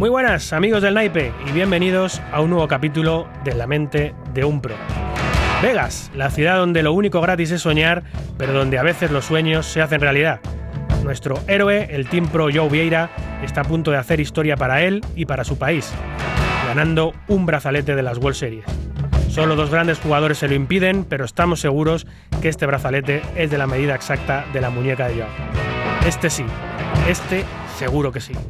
Muy buenas amigos del naipe y bienvenidos a un nuevo capítulo de La mente de un pro. Vegas, la ciudad donde lo único gratis es soñar, pero donde a veces los sueños se hacen realidad. Nuestro héroe, el Team Pro Joe Vieira, está a punto de hacer historia para él y para su país, ganando un brazalete de las World Series. Solo dos grandes jugadores se lo impiden, pero estamos seguros que este brazalete es de la medida exacta de la muñeca de Joe. Este sí, este seguro que sí.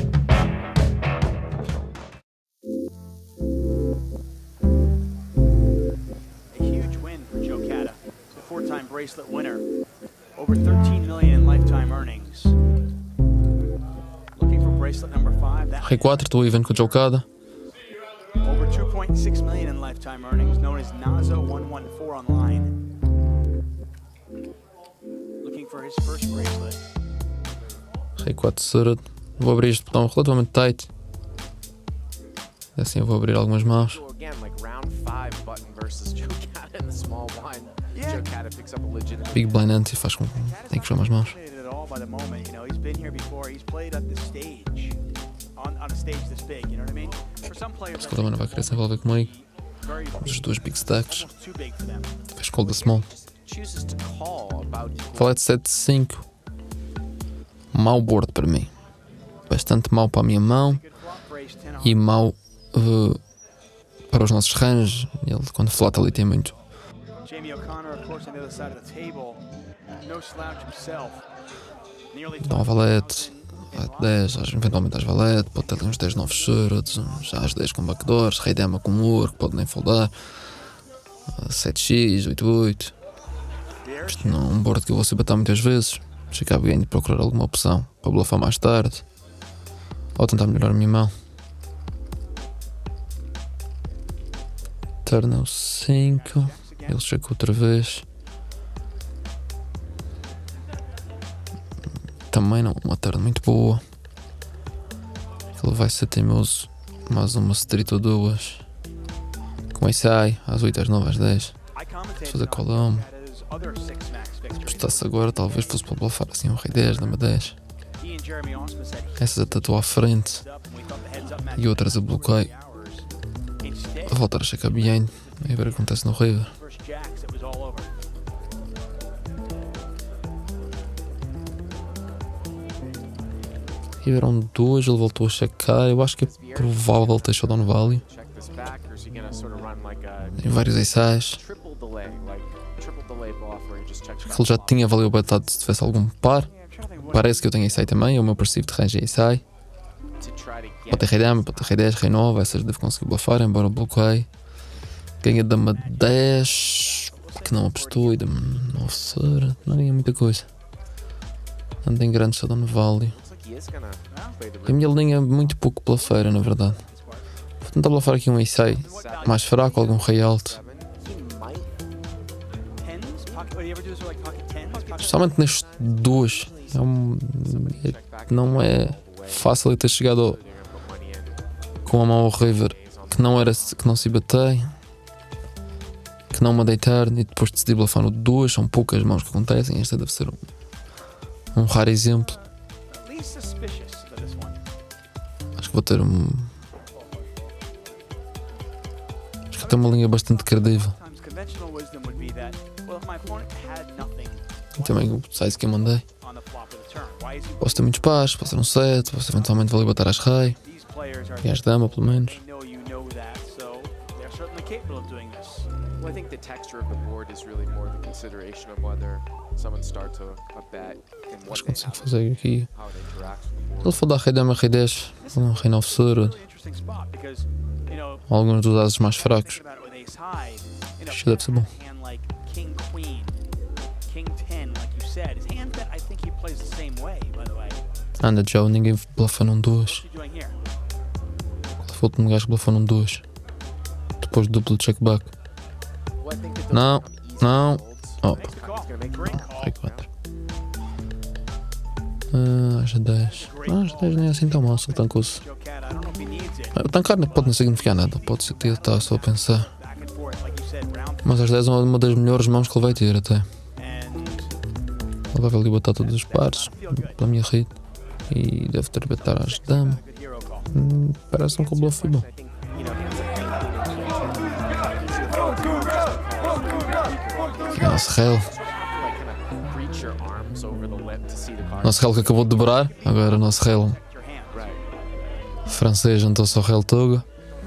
Bracelet winner, over 13 million in lifetime earnings. Looking for bracelet number 5. G4 do evento com o Jokada. Over 2.6 million in lifetime earnings, known as Nazo 114 online. Looking for his first bracelet. G4 Surd. Vou abrir este botão relativamente tight. Assim eu vou abrir algumas mãos. Big Blind Ante faz com que tem que jogar mais mãos. Se cada não vai querer se envolver comigo. Os dois Big Stacks. Fez call da Small. Valete 7-5. Mau board para mim. Bastante mau para a minha mão. E mau para os nossos ranges. Ele quando flata ali tem muito. Dá um valete, 10, eventualmente às valete, pode ter ali uns 10 novos surds, já às 10 com backdoors, rei dama com work, pode nem foldar, 7x, 8-8. Isto não é um board que eu vou sabatar muitas vezes, ficar bem de procurar alguma opção para bluffar mais tarde, ou tentar melhorar a minha mão. Turn é o 5, ele chegou outra vez. Também não, uma turn muito boa. Ele vai ser teimoso. Mais uma street ou duas. Com esse sai, às 8, às 9, às 10. Vou fazer colão. Apostasse agora, talvez fosse para bluffar assim um rei 10, dama 10. Essas a tatuar à frente. E outras a bloqueio. Vou voltar a checar behind. E ver o que acontece no river. Tiveram duas, ele voltou a checar. Eu acho que é provável ter showdown value. Tem vários ace-highs. Ele já tinha value betado se tivesse algum par. Parece que eu tenho ace-high também. É o meu perceive de range ace-high. Pode ter rei dama, pode ter rei 10, rei 9. Essas devo conseguir bluffar, embora bloqueie. Ganha dama 10, que não apostou, e dama 9 sura. Não ganha muita coisa. Não tem grande showdown value. A minha linha é muito pouco bluffeira, na verdade. Vou tentar bluffar aqui um ace mais fraco, algum rei alto. Especialmente nestes dois. Não é fácil ter chegado com a mão ao river que não se batei, que não mandei turn e depois decidi bluffar no 2. São poucas mãos que acontecem. Esta deve ser um raro exemplo. Acho que vou ter acho que tem uma linha bastante credível. E também o size que eu mandei. Posso ter muitos pares, posso ter um 7, posso eventualmente valer bater às rei e às dama pelo menos. I think the texture of the board is really more the consideration of whether someone starts a bet and what Acho que they consigo have, fazer aqui. how it interacts with the board. Se ele for dar rei dama, rei 10, um rei 9 surdo, alguns dos ases mais fracos, isto deve ser bom. Anda Joe, ninguém bluffa num 2. Qual foi o último gajo que bluffou num 2? Depois do duplo checkback. Well, I think that those Não, are easy não. folds. Oh, He's gonna make great calls. rei 4. Às 10. Às 10 nem é assim tão mal, se ele tancou-se. O tancar pode não significar nada, pode ser que ele está só a pensar. Mas às 10 é uma das melhores mãos que ele vai ter até. Ele vai ali botar todos os pares pela minha rede. E deve ter bater às dama. Parece um com bluff bom. I think, you know, he has a Nosso réu. reach your arms over the lip to see the card. Nosso réu que acabou de dobrar. Agora o nosso réu Your hand. Right. francês juntou-se ao réu Toga.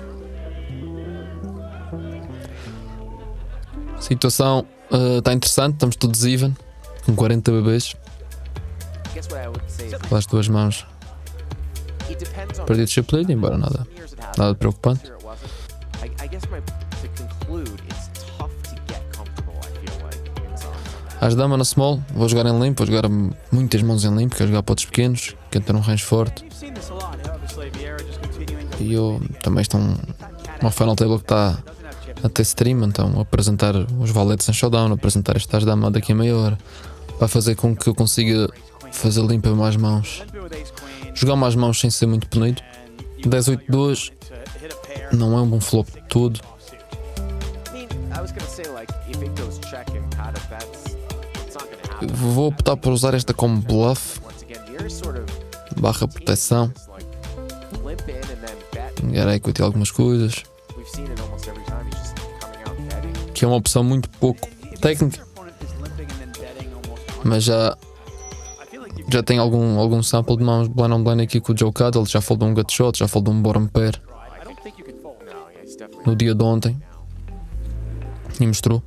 A situação está interessante. Estamos todos even. Com 40 bebês. I guess what I would say is Pelas duas mãos. it depends on Perdi o chip lead, embora nada. some years it happened. Nada de preocupante. This year it wasn't. I guess to conclude, it's tough to get comfortable, I feel like, in some. Às damas na small, vou jogar em limpo, vou jogar muitas mãos em limpo, quero jogar potes pequenos, quero ter um range forte. You've seen this a lot. Obviously, Vieira just continuing to E eu também estou uma final table que está doesn't have chips. a ter stream, então apresentar os valetes em showdown, apresentar estas damas daqui a meia hora, vai fazer com que eu consiga fazer limpa mais mãos, Then with ace queen jogar mais mãos sem ser muito punido. and you 10-8-2 to hit a pair. não é um bom flop de tudo. I mean, I was gonna say, like, if it goes check and kind of bets, it's not gonna happen. Vou optar por usar esta como bluff, Once again, Vieira's sort of barra proteção, this, like, limp in and then bet. ganhar equity algumas coisas, We've seen it almost every time. He's just coming out and betting. que é uma opção muito pouco técnica, Your opponent is limping and then betting almost 100. mas I feel like you've já tem algum sample de mãos blind on blind aqui com o Joe Cuddle, já falou de um gut shot, já falou de um bottom pair I don't think you can fold. No, yeah, he's definitely. no dia de ontem e mostrou.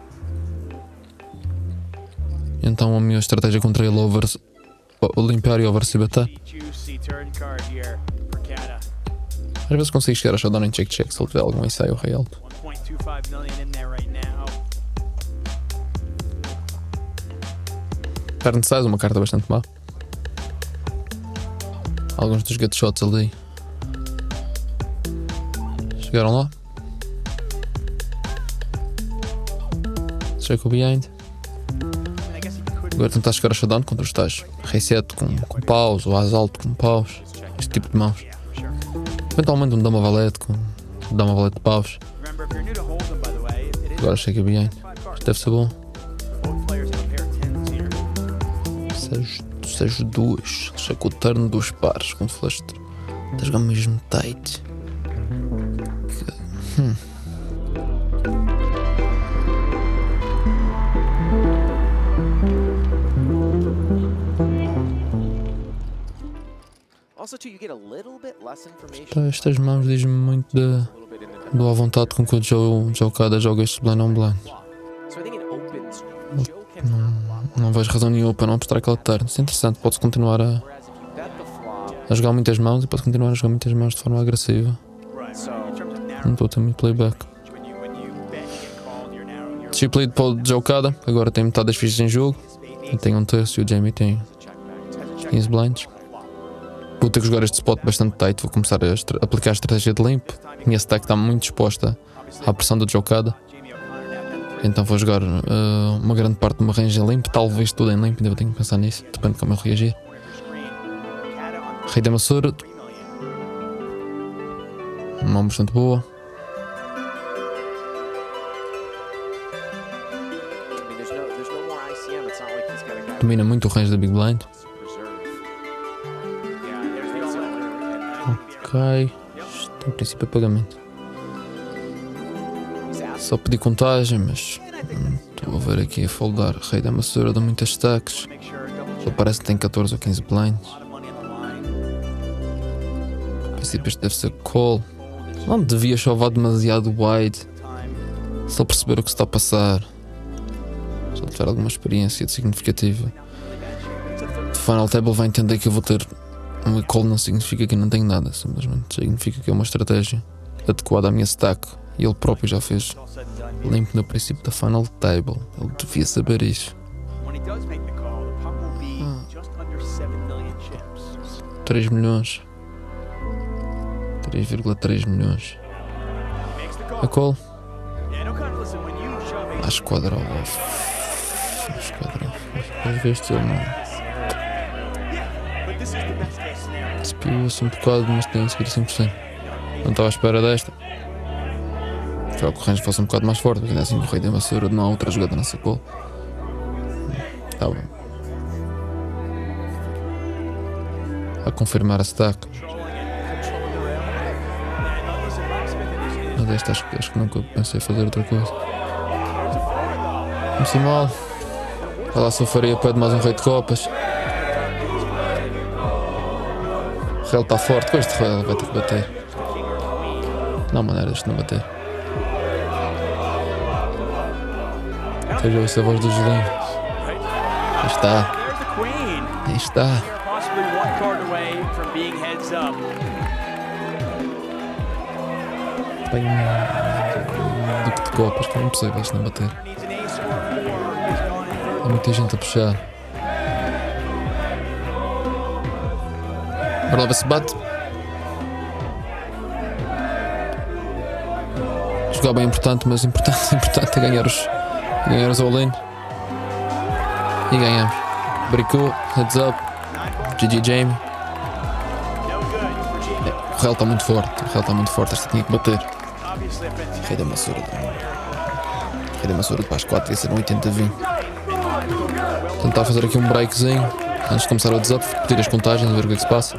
Então a minha estratégia contra ele over limpar e over se bater. Juicy turn card here for Kata. Às vezes consigo chegar a showdown em check-check se ele tiver algum ensaio rei alto. 1.25 million in there right now. Turn size, uma carta bastante má. Alguns dos gut shots ali chegaram lá. Check o behind. I mean, I guess he could. Agora tentar chegar a showdown contra os tais. Rei 7 com paus, ou as alto com paus. Este tipo de mãos. Yeah, for sure. Eventualmente um dama valete com dama valete de paus. Remember, if you're new to Hold'em, by the way, it is Agora chega behind. 5 cards. Isto deve ser bom. Both players have a pair of tens here. Seja duas. Chega o turn dos pares com flash. Está a jogar mesmo tight. Also, too, you get a little bit less information. Estas mãos dizem muito A little bit in the do à vontade com que o Joe Cada joga este blind on blind. So I think it opens. Joe can Não vejo razão nenhuma para não apostar aquele turn. Isso é interessante, pode-se continuar whereas if you bet the flop, a jogar muitas mãos e pode continuar a jogar muitas mãos de forma agressiva. Right. So- In terms of Não narrow, estou a ter muito playback. when you bet, you get called, you're narrowing your Chip lead para o Joe Cada, agora tem metade das fichas em jogo. Eu tenho um terço e o Jamie tem check back. 15 blinds. Vou ter que jogar este spot bastante tight, vou começar a aplicar a estratégia de limp. A minha stack está muito exposta à pressão do Joe Cada, Jamie O'Connor now down 3. então vou jogar uma grande parte do meu range em limp, talvez tudo em limp, ainda vou ter que pensar nisso, depende de como eu reagir. Rei da Massura, 3 million. mão bastante boa. I mean, there's no more ICM. It's not like he's got a guy Domina muito o range da Big Blind. to preserve. Yeah, there's the ICM. Ok, isto em princípio é pagamento. He's asking. Só pedi contagem, mas estou a ver aqui a foldar. Rei da Massura dá muitas stacks. Make sure double Ele check. parece que tem 14 ou 15 blinds. A lot of money on the line. Em princípio isto deve ser call. Não devia chover demasiado wide. Time. Se ele perceber o que se está a passar. Se ele tiver alguma experiência significativa. It's a third. O final table vai entender que eu vou ter um call, não significa que eu não tenho nada. Simplesmente significa que é uma estratégia adequada à minha stack. E ele próprio já fez All said and done here. limpo no princípio da final table. Ele devia saber isso. When he does make the call, the puck will be just under 7 million chips. 3 milhões. 3,3 milhões. He makes the A call. call. Yeah, no kind of listen when you shove À ace esquadra off. À esquadra off. Às vezes ele não. Yeah, but this is the best case scenario. Despiu-se um bocado, mas tem a seguir 100%. Não estava à espera desta. Já que o range fosse um bocado mais forte, mas ainda assim o Rei da Massura não há outra jogada nessa call. Está bem. A confirmar a stack. Controlling it. Controlling Mas esta acho que nunca pensei em fazer outra coisa. Comecei mal. Olha lá se eu faria pede mais um rei de copas. O Real está forte, com este Real vai ter que bater. Não há maneira de não bater. Veja essa voz do Julinho. Aí está. Aí está. Bem, duque de copas, que é impossível isto não bater. Há muita gente a puxar. Bora lá ver se bate. Jogar bem importante, mas importante é ganhar os all-in. E ganhamos. Bricou, heads up. GG Jamie. O Real está muito forte. Esta tinha que bater. Rei da Massura. Rei da Massura para as 4 ia ser um 80-20. Tentar fazer aqui um breakzinho antes de começar o WhatsApp, pedir as contagens, ver o que é que se passa.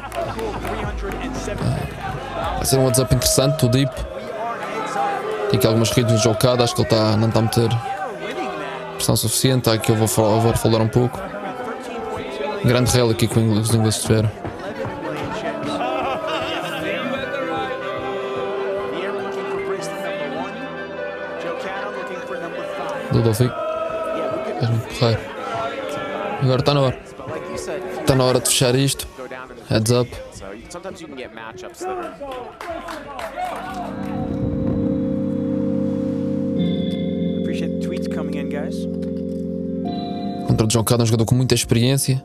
Vai ser um WhatsApp interessante, o Deep. Tem aqui algumas redes de jogada, acho que ele não está a meter pressão suficiente. Está aqui, eu vou falar um pouco. Grande Real aqui que os ingleses tiveram. Ludovic. És muito porreiro. Agora está na hora. Está na hora de fechar isto. Heads up. Contra o John Cada, um jogador com muita experiência.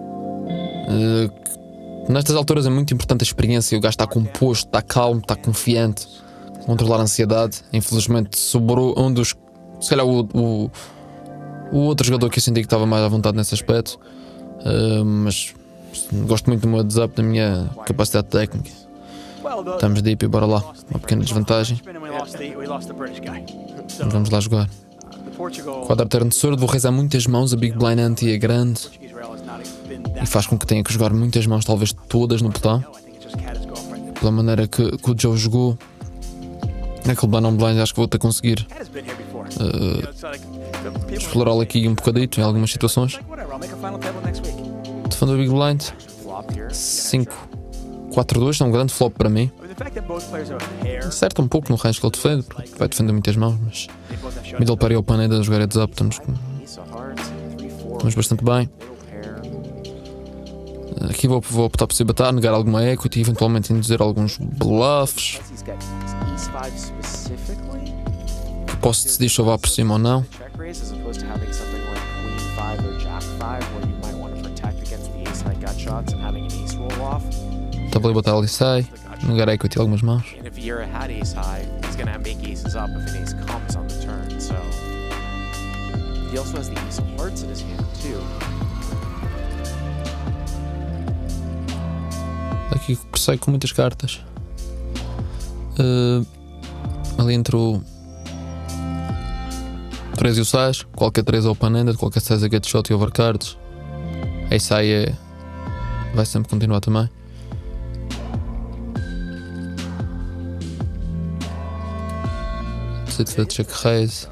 Nestas alturas é muito importante a experiência. O gajo está composto, está calmo, está confiante. Controlar a ansiedade. Infelizmente sobrou um dos... Se calhar o outro jogador que eu senti que estava mais à vontade nesse aspecto. Mas gosto muito do meu WhatsApp, da minha capacidade técnica. Estamos deep e bora lá. Uma pequena desvantagem. Vamos lá jogar. Quadra-terno de sordo, vou rezar muitas mãos. A Big Blind Anti é grande e faz com que tenha que jogar muitas mãos, talvez todas no botão. Pela maneira que o Joe jogou naquele blind on blind, acho que vou ter conseguir explorá-lo aqui um bocadito em algumas situações. Defendo a Big Blind 5-4-2, é um grande flop para mim. Acerta um pouco no range que ele defende, porque vai defender muitas mãos, mas middle pair e open end a jogar heads up, estamos bastante bem. Aqui vou optar por cibatar, negar alguma equity, eventualmente induzir alguns bluffs. Que posso decidir se eu vá por cima ou não. Tabuleiro botar ali sai, negar equity algumas mãos. Aqui persegue com muitas cartas. Ali entre o 3 e o 6, qualquer 3 é open-ended, qualquer 6 é get shot e overcards. Ace high vai sempre continuar também. Decide fazer check raise.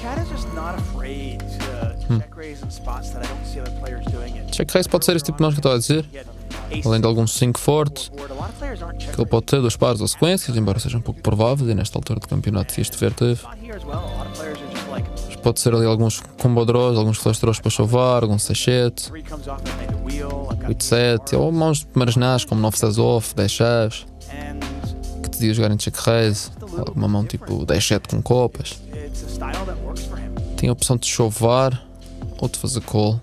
Check raise pode ser este tipo de mãos que eu estou a dizer. Além de algum 5 forte, que ele pode ter 2 pares ou sequências, embora seja um pouco provável, e nesta altura do campeonato este ver teve. Mas pode ser ali alguns combo draws, alguns flash draws para chovar, algum 6-7, 8-7, ou mãos de primeiras nas, como 9-6 off, 10 chaves, que te diga jogar em check raise, alguma mão tipo 10-7 com copas. Tem a opção de chovar ou de fazer call.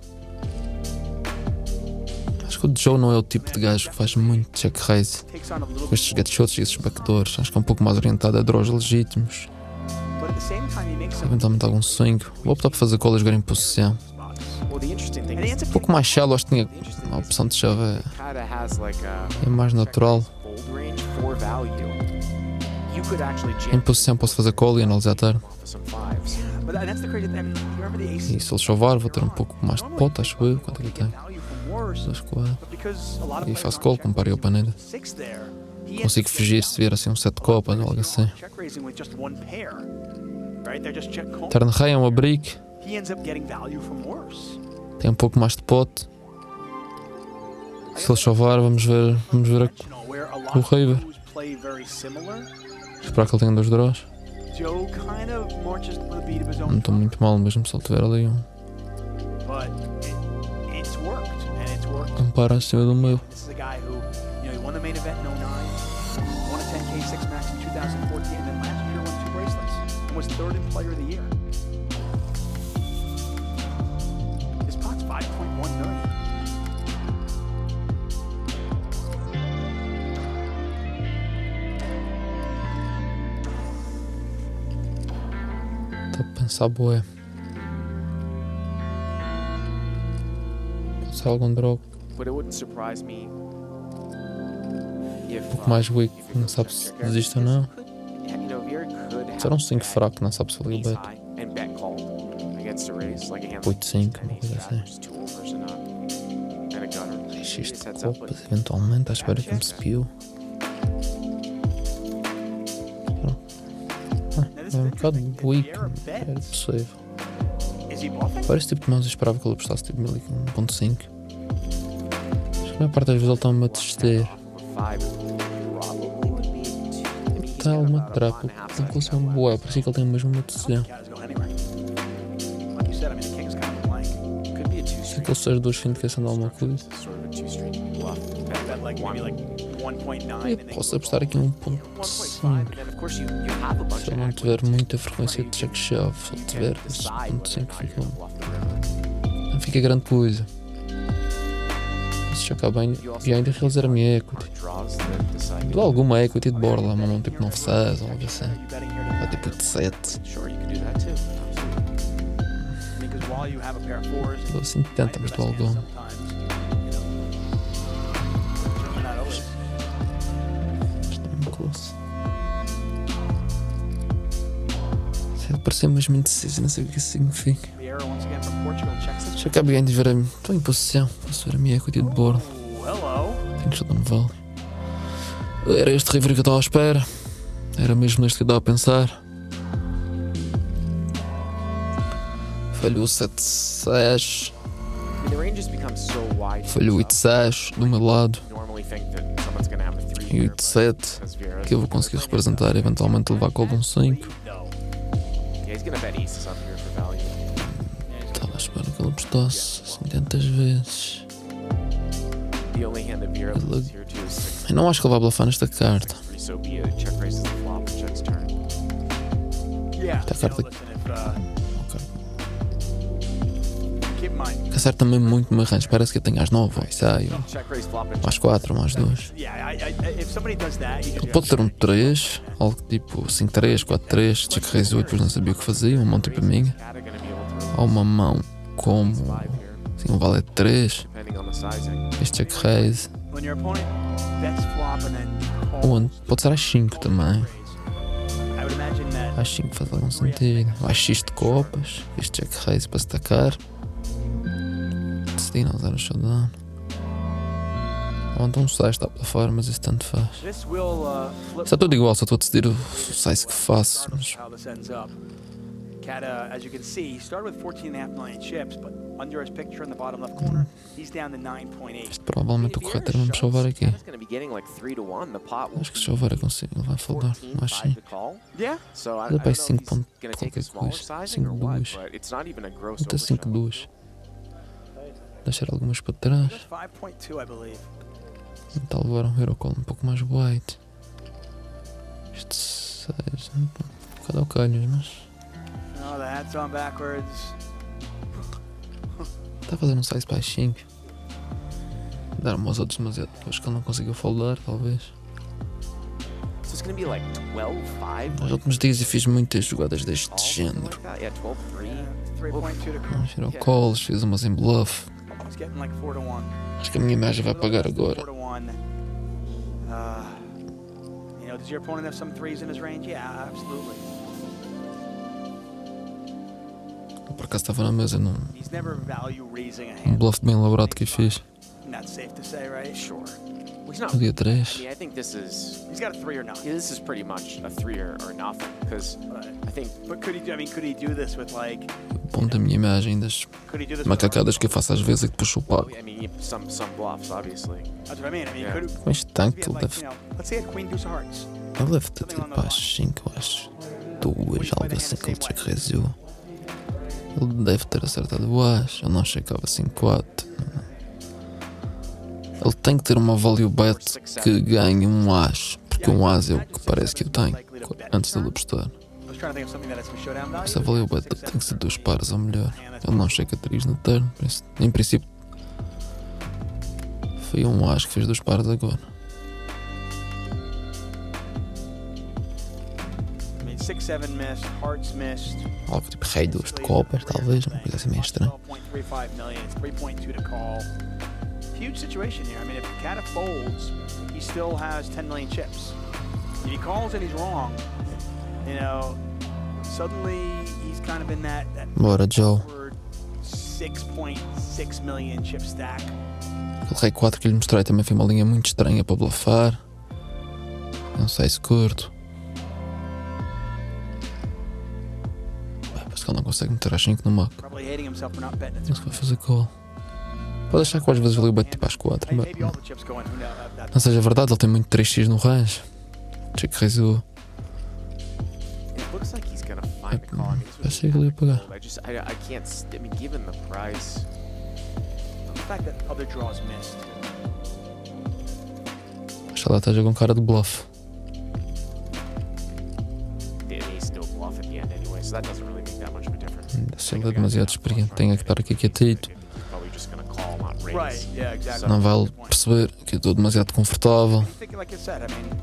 Acho que o Joe não é o tipo de gajo que faz muito check raise com estes get shots e esses backdoors. Acho que é um pouco mais orientado a draws legítimos. Eventualmente algum swing. Vou optar por fazer call e jogar em posição. Um pouco mais shallow, acho que tinha a opção de chave é mais natural. Em posição posso fazer call e analisar turn. E se ele chovar vou ter um pouco mais de pot, acho eu. Quanto é que ele tem? worse. 2, 4. But because a lot of E players faço aren't call check com pari raising open-ended. with 6 there, he Consigo ends up fugir getting se vier assim 7 copas ou algo assim. check raising with just one pair. Right? They're just check call. Turn rei é uma brick. He ends up getting value from worse. Tem um pouco mais de pote. Se ele chover, vamos ver Where a lot o of River. crews play very similar. Esperar que ele tenha 2 draws. Joe kind of marches to the beat of his own Não estou muito mal, mesmo se ele tiver ali but it's worked, and it's worked. par acima do meu. This is a guy who, he won the main event in 09, won a 10K 6 max in 2014, and then last year won 2 bracelets, and was 3rd in Player of the Year. His pot's 5.1 million. Estou a pensar, bué. Pode ser algum draw But it wouldn't surprise me if um pouco mais weak, if it não goes sabe check, se check, check. desiste ou não. Yeah, you know, Vera could Se era um have 5 bet fraco, não sabe se ali o ace bet. high and bet call against a raise, like a hand 8-5, like uma coisa ace assim. versus 2 overs and a gutter. X Ace de heads up, copas, but eventualmente, à espera que me spill. É um bocado weak, era possível. Is he bluffing? Para esse tipo de mãos eu esperava que ele apostasse tipo 1.5. Acho que a maior parte das vezes ele está-me a desistir. Está alguma trapa, tem que ser uma boa, parecia que ele tem mesmo uma decisão. Cat is going anywhere. Like you said, I mean, the king's kind of a blank. could be a Se 2-street. aqueles 6 2 fins de caçando alguma coisa. Sort of a 2-street bluff. Bet like maybe like 1.9. Eu posso apostar aqui 1.5. 1.5, and then of course you have a bunch Se of ele não equity tiver to muita frequência de check shove, se ele tiver esse 1.5 não fica grande coisa. Se checar bem, e ainda realizar a minha equity. Dou alguma equity de borla, mas não tipo 9.6 ou algo assim. Are you betting here Ou to tipo de 7. Sure, you could do that too. because while you have a pair of 4s, Dou assim 70, mas dou alguma. sometimes, you know, certainly not always. Estou muito close. Se ele parecer mesmo indeciso, não sei o que isso significa. Vieira once again from Portugal checks it. Se eu acabo de ver a... Estou em posição. Posso ver a minha equity de borla. Oh, hello. Tenho que estar no vale. Era este river que eu estava à espera. Era mesmo neste que eu estava a pensar. Falhou 7-6. I mean, the range just becomes so wide. Falhou 8-6 do meu lado. Normally think that someone's gonna have a 3 E here, 8-7 because Vieira's que eu vou conseguir representar e eventualmente levar com algum 5. No. Yeah, he's gonna bet aces up here for value. Estava à espera que ele apostasse 70 vezes. The only hand that Vieira loses here too is 6. Eu não acho que ele vai bluffar nesta carta. 6-3, so be it. Check raises the flop and checks turn. Yeah. Esta carta listen, if, Ok. keep in mind. Que acerta mesmo muito no meu range. Parece que eu tenho às 9 ou 6 ou Check raise flop and às 4 ou às 2. Yeah, if somebody does that, you Ele just pode ter um 3, algo tipo 5-3, 4-3, check raise 8, depois não sabia o que fazia, uma mão tipo a minha. Cat are gonna be able to Ou uma mão como 5 here, assim, um valete 3, depending on the sizing. este check raise. when your opponent bets flop and then calls, Ou pode ser às 5 também. I would imagine that Às 5 faz algum sentido. Às X de copas, este check raise para se tacar. Decidi não usar o showdown. Ou então um 6 está para fora, mas isso tanto faz. this will flip. Está tudo igual, só estou a decidir o size que faço. regardless Mas of how this ends up. Cat, as you can see, he started with 14.5 million chips, but under his picture in the bottom left corner, he's down to 9.8. isto provavelmente o correto era mesmo chover aqui. Cat is gonna be getting like 3-1. The pot will Acho que se chover eu consigo, ele vai foldar. 14, Mas 5 sim. to call. Yeah, So I Ele don't know vai if 5 he's ponto gonna take a qualquer smaller coisa. sizing or what, 5-2. but it's not even a gross Até overshot. 5-2. Deixar algumas para trás. just 5.2, I believe. Tentar levar um hero call um pouco mais white. Este 6. Um bocado ao calhos, mas. Oh, the hat's on backwards. Está a fazer um size baixinho. Dar-me aos outros demasiado depois que ele não conseguiu foldar, talvez. So it's gonna be like 12-5. Nos últimos dias eu fiz muitas jogadas deste género. Like that? Yeah, 12-3. 3.2 to Uns hero calls, fiz umas em bluff. He's getting like 4-1. Acho que a minha imagem vai pagar agora. 4-1. You know, does your opponent have some threes in his range? Yeah, absolutely. Por acaso estava na mesa, num He's never value raising a hand. bluff bem elaborado que eu fiz. That's safe to say, right? Sure. Well, he's not. No dia I 3. mean, I think this is. He's got a 3 or nothing. Yeah, this is pretty much a 3 or nothing because Right. I think But could he do this with like? Ponto da minha imagem das Could he do this? macacadas que eu faço às vezes e que depois sou pago. I mean some bluffs obviously. That's what I mean. Yeah. Could Com este tanque, he had ele like, deve, let's say a queen deuce of hearts. ele deve ter tido para as 5, às 2, algo assim que ele check raiseu. Ele deve ter acertado o as, eu não checava 5-4. Ele tem que ter uma value bet que ganhe um as, porque um as é o que parece que eu tenho antes dele apostar. I was trying to think of something that has some showdown value. Essa value bet tem que ser 2 pares ou melhor. Ele não checa 3 no turn, por isso, em princípio foi um as que fez 2 pares agora. I mean, 6-7 missed, hearts missed. Algo tipo rei 2 de copas, talvez, uma coisa assim meio estranha. 12.35 million. It's 3.2 to call. Huge situation here. I mean, if Kata folds, he still has 10 million chips. If he calls and he's wrong, you know, suddenly he's kind of in that Bora, Joe. awkward 6.6 million chip stack. Aquele rei 4 que lhe mostrei também foi uma linha muito estranha para bluffar. Não sei se curto. Parece que ele não consegue meter às 5 no maco. Probably hating himself for not betting it. Não se vai fazer call. Pode achar que às vezes ele bate tipo às 4. Mas Maybe all the chips go in. Who knows? não seja verdade, ele tem muito 3x no range. Check raisou. It looks like he's gonna find a call. I mean, this was Achei que ele ia pagar. I can't. I mean, given the price, The fact that other draws missed. Acho que ela esteja com cara de bluff. they still bluff at the end anyway, so that doesn't really make that much of a difference. Se ele é demasiado experiente, tem que estar aqui quietito. He's probably just gonna call, not raise. Right. Yeah. Exactly. Não vai perceber que eu estou demasiado confortável. Thinking like I said, I mean,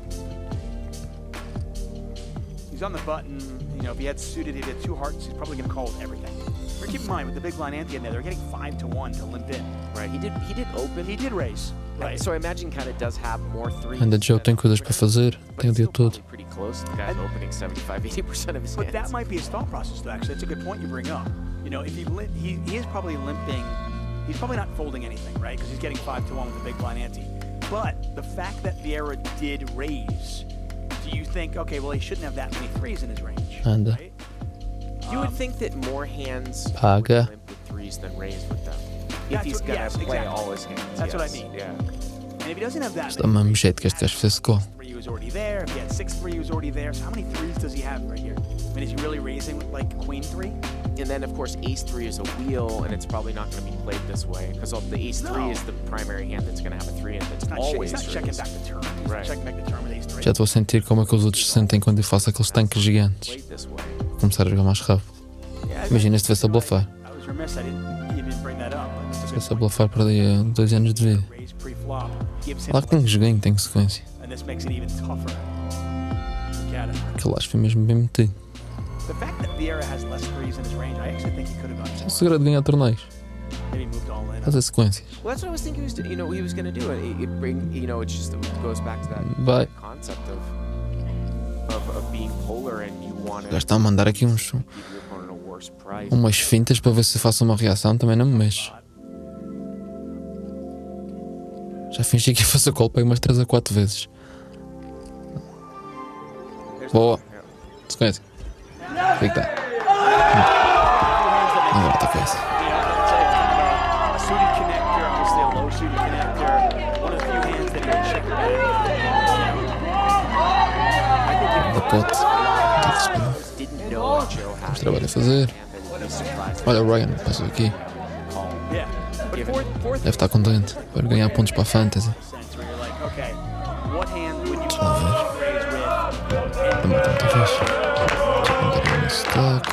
he's on the button. You know, if he had suited, he had 2 hearts. He's probably going to call with everything. But keep in mind, with the big blind ante in there, they're getting 5-1 to limp in. Right. He did open. He did raise. Right. So I imagine kind of does have more threes. Ainda Joe tem coisas para fazer, but tem o it's dia still todo. probably pretty close. The guy's opening 75-80% of his But hands. that might be his thought process, though. Actually, that's a good point you bring up. You know, if he is probably limping. He's probably not folding anything, right? Because he's getting 5-1 with the big blind ante. But the fact that Vieira did raise, do you think, okay, well, he shouldn't have that many threes in his range, Anda. right? You would think that more hands Paga. would limp with threes than raise with them. If That's he's what- gonna yes, play exactly. all his hands. That's what I yes, mean. Yeah. And if he doesn't have that Está mesmo jeito que este gajo fez call. 3 was already there. If he had 6-3, he was already there. So how many threes does he have right here? I mean, is he really raising with like queen 3? And then of course ace 3 is a wheel, and it's probably not going to be played this way because the ace 3 No. is the primary hand that's going to have a 3 in it. It's He's not, always he's not checking raised. back the turn. He's Right. not checking back the turn with ace 3. Já estou a sentir como é que os outros se sentem quando eu faço aqueles tanques gigantes. Played this way. Vou começar a jogar mais rápido. Yeah, Imagina se tivesse a bluffar. I was remiss. I didn't even bring that up. But Se it's a tivesse a good bluffar, perdia 2 anos de vida. point. Raise pre-flop gives him Lá que tem joguinho, tem sequência. and this makes it even tougher. Kata. Aquele acho que foi mesmo bem metido. The fact that Vieira has less threes in his range, I actually think he could have É o gone segredo de ganhar torneios. maybe moved all in. Fazer sequências. Well, that's what I was thinking. He was going to do. It bring. It's just it goes back to that Vai. concept of being polar, and you want O to gajo está a mandar aqui uns, give your opponent a worse price. umas fintas para ver se faço uma reação, também não me mexo. Já fingi que ia fazer call para umas 3 a 4 vezes. Boa. Sequência. O que é que está? Agora está coisa. A suited connector, obviously a low suited connector. One of the few hands that he can check back. Da pote. Está a responder. Didn't know that Joe had Temos trabalho a fazer. and then would be surprised. Olha o Ryan, passou aqui. Yeah. But fourth Deve estar contente. Para ganhar pontos para a fantasy. sense where you're like, okay, what hand would you Deixa lá ver. raise with? Também está muito fixe. Deixa eu mandar aí nesse stack.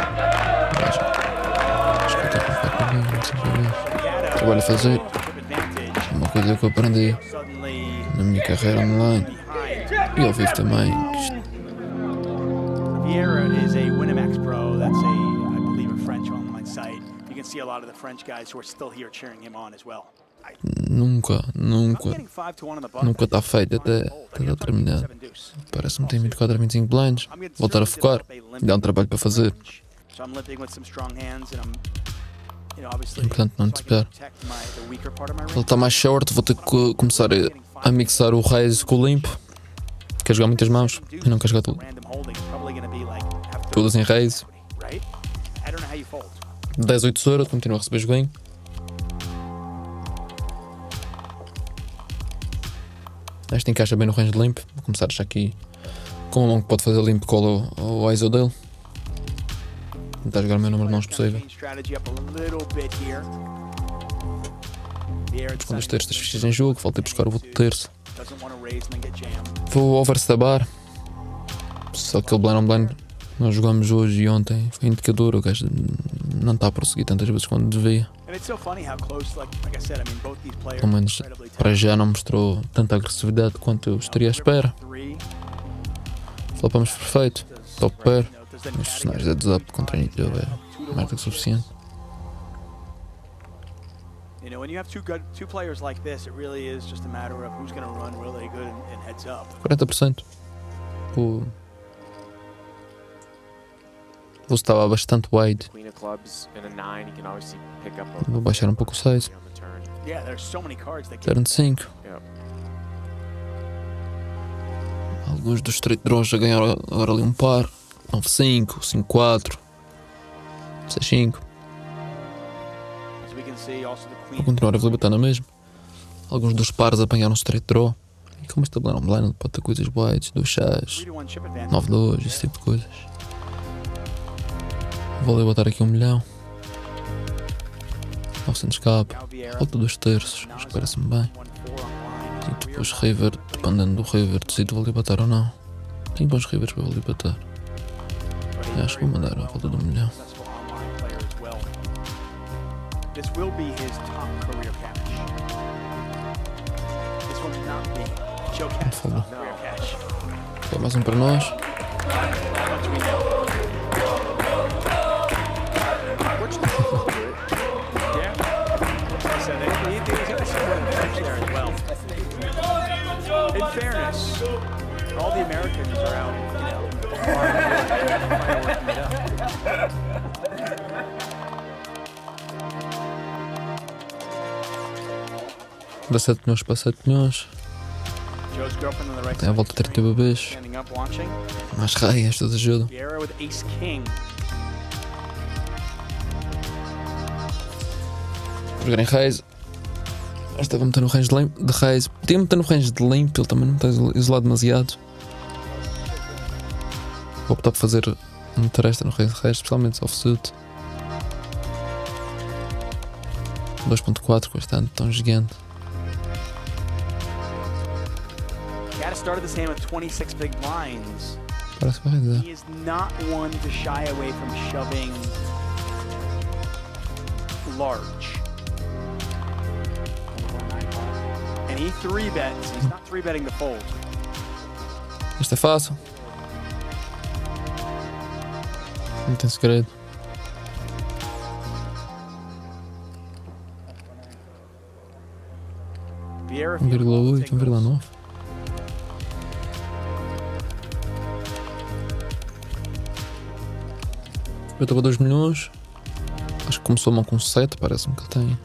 Acho que eu estou com 4 mil, não sei ver. Trabalho a fazer. Advantage. É uma coisa que eu aprendi Suddenly na minha carreira online. behind. E ao vivo também. Isto Vieira is a Winamax pro. That's I believe, a French online site. You can see a lot of the French guys who are still here cheering him on as well. nunca I'm getting 5-1 on the button. nunca está feito até estar terminado. Parece-me que tem 24 a 25 blinds. Voltar a focar. Dá um trabalho para fazer. So I'm limping with some strong hands and I'm, you know, obviously Importante não so I can despejar. protect the weaker part of my Ele ring. está mais short, vou ter que começar a mixar o Raze com o limpo. Quer jogar muitas mãos e não quer jogar tudo. Random holdings probably going to be like have Todas em Raze. right? I don't know how you fold. 10, 8 tesoura, continua a receber joguinho. Este encaixa bem no range de limpo. Vou começar já aqui com uma mão que pode fazer limpo cola ao ISO dele. Tentar jogar o meu número de mãos possível. Strategy up a little bit here. Vieira Quando os terços das fichas em jogo, voltei a buscar o outro terço. doesn't want to raise and then get jammed. Vou overstabbar. Só que aquele blind on blind nós jogamos hoje e ontem foi indicador. O gajo não está a prosseguir tantas vezes quando devia. And it's so funny how close, like I said, I mean, both these players Pelo menos are incredibly para já não mostrou tanta agressividade quanto eu estaria à espera. three. Flopamos perfeito. Top pair. You know, does that Os cenários de heads up contra a jogo é mais do que suficiente. You know, when you have two players like this, it really is just a matter of who's going to run really good in heads up. 40%. Vou estar bastante wide. Queen of clubs and a 9, you can obviously pick up a Vou baixar um pouco o size. on the turn. Yeah, there's so many cards that Turn 5. Yep. Alguns dos straight draws já ganharam agora ali um par. 9-5, 5-4, 6-5. as we can see, also the Vou queen. continuar a delibetar na mesma. Alguns dos pares apanharam straight draw. E como este tabuleiro online pode ter coisas wides, 2 chás, 3-1 chip advantage. 9-2, esse tipo de coisas. Vou ali botar aqui 1 milhão. 900k. Now Vieira, Volta 2 terços, acho que parece-me bem. 1-4 online. E depois river, dependendo do river, decido vou libatar ou não. Tenho bons rivers para libatar. Acho que vou mandar a volta de 1 milhão. Successful online player as well. This will be his top career cash. This will not be Joe Cash's Follow. top career cash. Ok, mais um para nós. That much we know. Yeah. Like I said, he's got some good bench there as well. In fairness, all the Americans are out, you know, fireworking it up. 17 milhões para 7 milhões. Joe's girlfriend on the right Tem a side. volta de 30 bebês. Standing up, watching. Mais rei, estas ajudam. Vieira with ace king. Vou jogar em raise. Esta vou meter no range de raise. Podia meter no range de limpo, ele também não está isolado demasiado. Vou optar por meter esta no range de raise, especialmente offsuit. 2.4 com este ano tão gigante. Gaddis started this hand with 26 big blinds. Parece que vai He dar. is not one to shy away from shoving large. And he 3-bets. He's not 3-betting the fold. Isto é fácil. Não tem segredo. Vieira 1,8, 1,9. Eu estava 2 milhões. Acho que começou a mão com 7, parece-me que ele tem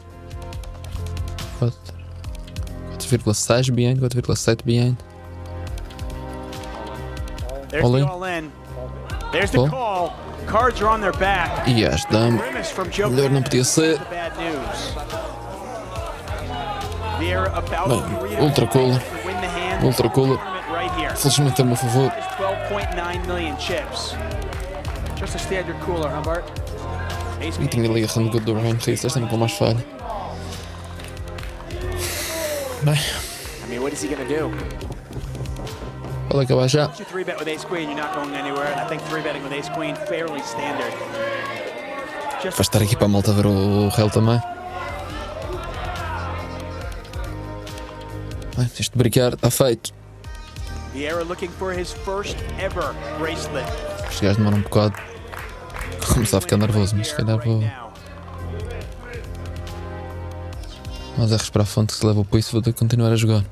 4,6 behind, 4,7 behind. There's All the in. all in. There's the Call. call. Cards are on their back. E as dame. Grimace from Joe Melhor não podia Gaddis. ser. The bad news. Vieira about Bem, to read ultra cooler. to win the hand. Ultra cooler. Tournament right here. Felizmente é a meu favor. Is 12.9 million chips. Just a standard cooler, huh, Bart? Ace E tinha ali a Hand do Rain Race, esta não com mais falha. Bem, I mean, what is he gonna do? pode acabar já. Once you 3-bet with ace queen, you're not going anywhere. And I think 3-betting with ace queen fairly standard. Just Vai estar aqui para a malta ver o Hell também. Bem, isto de brincar está feito. Vieira looking for his first ever bracelet. Os gajos demoram um bocado. Começar a ficar nervoso, mas se calhar vou. Mas é respirar fonte que se leva para isso, vou ter que continuar a jogar.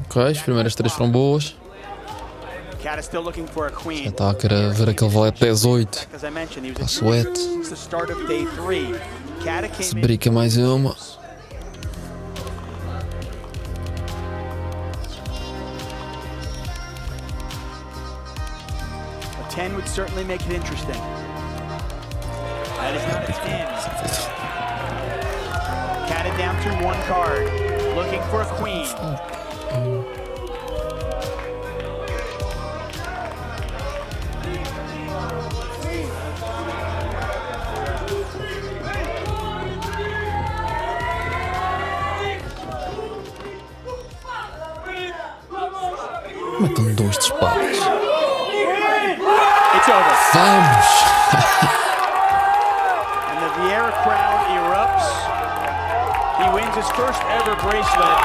Ok, as primeiras 3 foram boas. Kata still looking for a queen. Já está a querer ver aquele valete 10-8. As I mentioned, he was A suete. since the start of day 3. Kata Se came in. brinca mais uma. A 10 would certainly make it interesting. That is not a 10. Kata down to 1 card, looking for a queen. Matam 2 de espadas. It's over. Vamos! And the Vieira crowd erupts. He wins his first ever bracelet.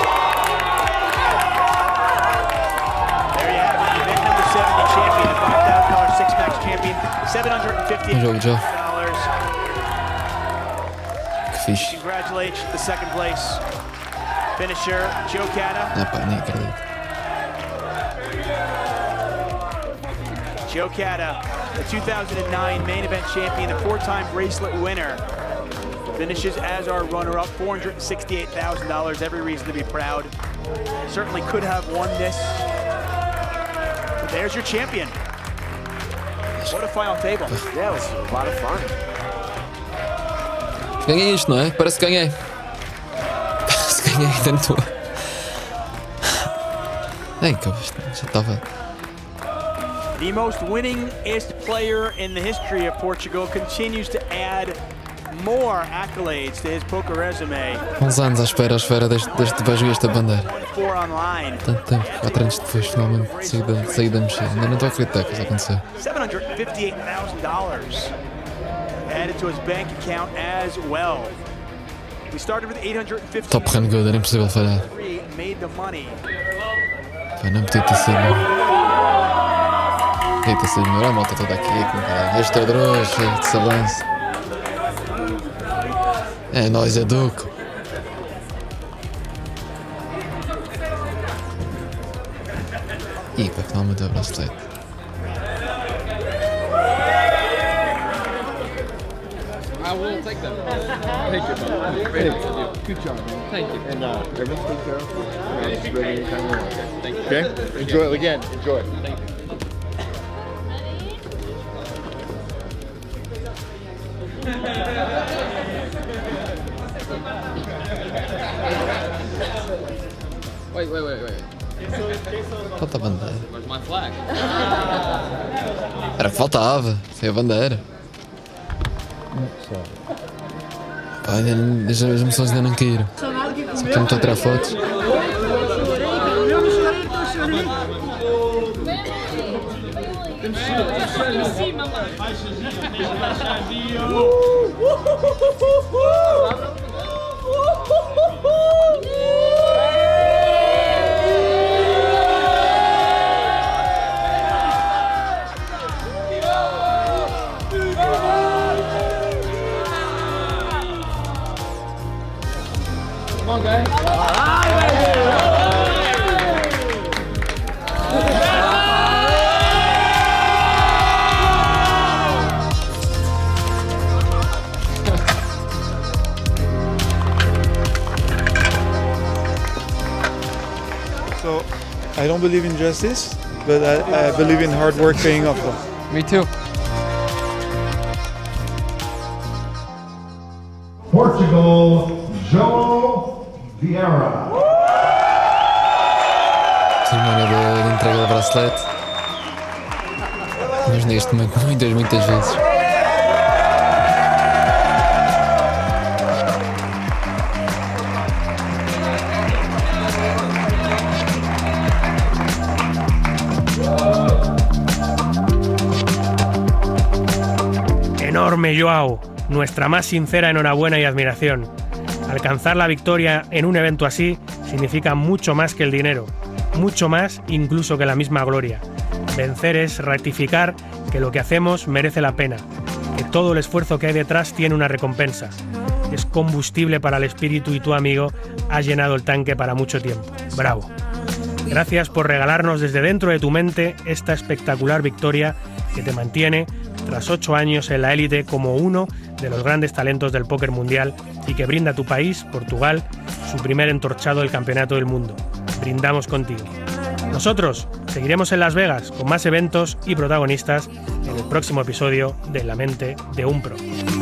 There you have it, the event number 70 champion, the $5,000 six-match champion, $750. Jogo já. Que fixe. Congratulations, the second place finisher, Joe Kata. Ah pá, nem acredito. Joe Kata, the 2009 main event champion, the 4-time bracelet winner, finishes as our runner-up, $468,000. Every reason to be proud. Certainly could have won this. But there's your champion. What a final table. Yeah, it was a lot of fun. Ganhei isto, não é? Parece que ganhei. Parece que ganhei tanto. Ei, que já estava. The most winningest player in the history of Portugal continues to add more accolades to his poker resume. Uns anos à espera deste vejo esta bandeira. 4 online. Tanto tempo, 4 anos depois, finalmente saí da mexida. Ainda não estou a acreditar que isso aconteceu. $758,000 added to his bank account as well. We started with $850. Top Hand Good, era impossível falhar. Made the money. Pá, não podia ter sido. Podia ter sido melhor, a malta toda aqui, com caralho. Este é o Droz, de Salanço. É nóis, é Duco. Ih, pá, finalmente é o bracelete. I will take them. Thank you, man. Good job, man. Thank you. And everyone take care of it. It's ready anytime you want. Thank you. Okay? Enjoy it again. Enjoy it. Thank you. Wait. Falta a bandeira. Where's my flag? Era o que faltava, sem a bandeira. Pá, as emoções ainda não caíram. Só que eu não estou a tirar fotos. Come on, guys. So, I don't believe in justice, but I believe in hard work paying off. Me too. Portugal, João Vieira. Cerimónia de entrega do bracelete. Mas neste momento, muitas vezes. Enorme, Joao. Nuestra más sincera enhorabuena y admiración. Alcanzar la victoria en un evento así significa mucho más que el dinero, mucho más incluso que la misma gloria. Vencer es ratificar que lo que hacemos merece la pena, que todo el esfuerzo que hay detrás tiene una recompensa. Es combustible para el espíritu y tu amigo has llenado el tanque para mucho tiempo. Bravo. Gracias por regalarnos desde dentro de tu mente esta espectacular victoria que te mantiene tras 8 años en la élite como uno de los grandes talentos del póker mundial y que brinda a tu país, Portugal, su primer entorchado del Campeonato del Mundo. Brindamos contigo. Nosotros seguiremos en Las Vegas con más eventos y protagonistas en el próximo episodio de La Mente de un Pro.